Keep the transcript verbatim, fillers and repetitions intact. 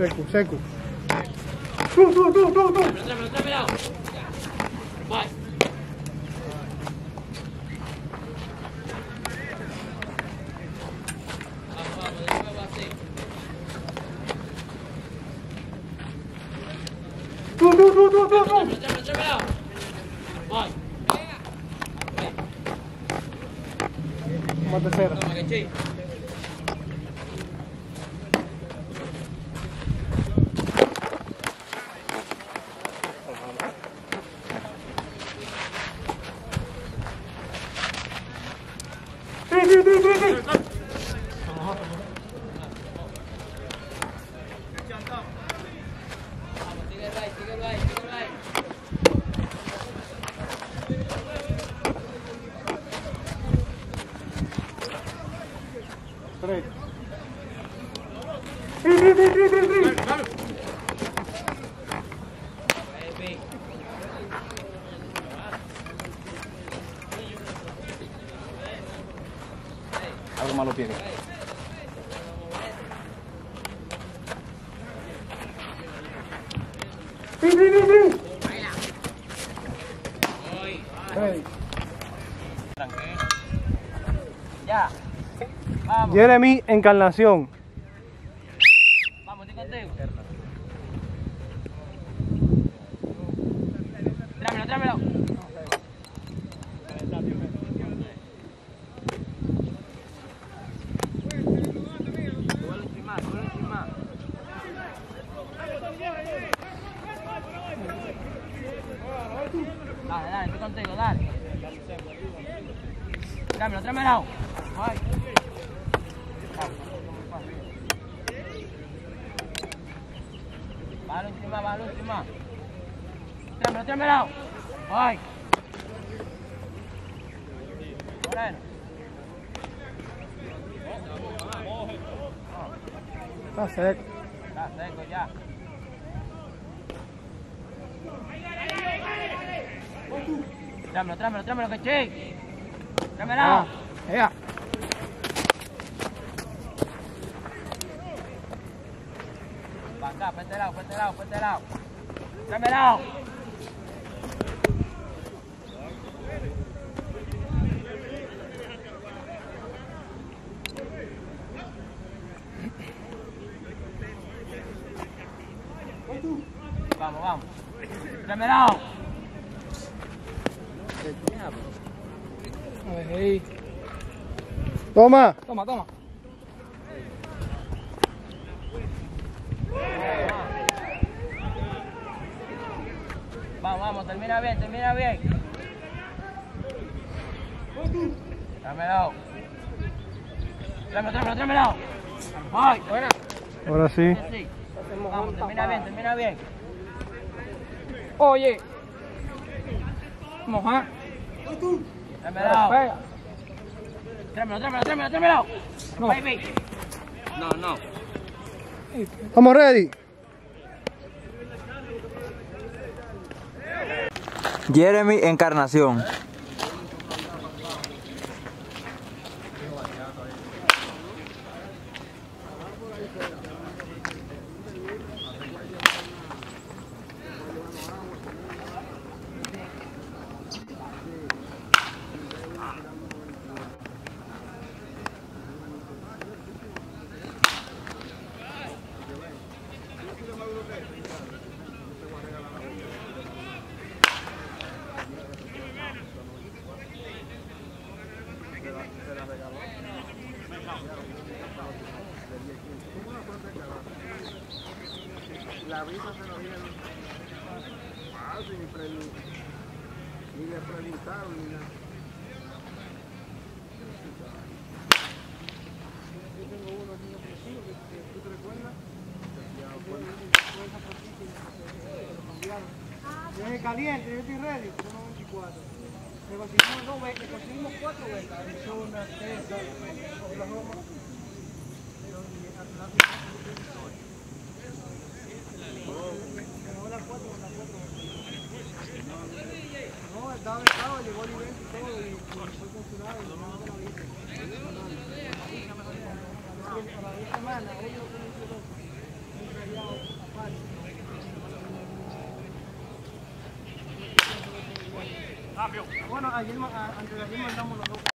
Seco, seco. Tú, tú, tú, tú, tú. Tráemelo, tráemelo. Voy. Vamos, vamos, de nuevo así. Tú, tú, tú, tú, tú, tú. Tráemelo, tráemelo, tráemelo. Voy. Vamos a tercera. Toma, que chi. Sí, sí, sí, sí, sí. Vamos, síguelo ahí, síguelo ahí, síguelo ahí. Tres. Sí, sí, sí, sí, sí, sí. Baby. Algo malo tiene. Sí, sí, sí, sí. Voy. Hey. Tranquilo. Ya. Vamos. Jeremy Encarnación. Vamos, estoy contigo. Tráemelo, tráemelo. Súbelo encima, súbelo encima. Dale, dale, estoy contigo, dale. Tráemelo, tráemelo. Voy. Balo encima, balo encima. Tráemelo, tráemelo. Voy. Moreno. Está seco. Está seco ya. Tráemelo, tráemelo, tráemelo, que chi. Tráemelo. Ah, ya. Para acá, para este lado, para este lado, para este lado. Tráemelo. Vamos, vamos. Tráemelo. A ver, ahí. Toma. Toma, toma. Vamos, vamos, termina bien, termina bien. Tráemelo. Tráemelo, tráemelo, tráemelo. Voy. Buena. Ahora sí. Sí. Vamos, termina bien, termina bien. Oye. Moja. Tráemelo. Pega. Tráemelo, tráemelo, tráemelo, tráemelo. No. Baby. No, no. Estamos ready. Jeremy Encarnación. La visa se lo dieron fácil, ni, pre, ni le preguntaron ni nada. Yo tengo uno aquí ofrecido, que tú te recuerdas. Viene caliente, yo estoy ready. uno veinticuatro. Le conseguimos dos veces, le conseguimos cuatro veces. Arizona, Texas, Oklahoma. No, estaba estaba, llegó el evento y todo, y fue consulado y no me lo viste. Para diez semanas, hoy yo conocí dos. Bueno, ayer, ma- a- antes de ayer mandamos los dos.